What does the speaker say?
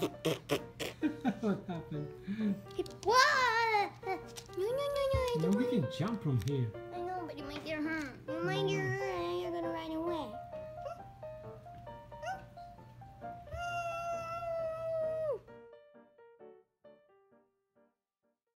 What happened? What? No, no, no, no. No, we can jump from here.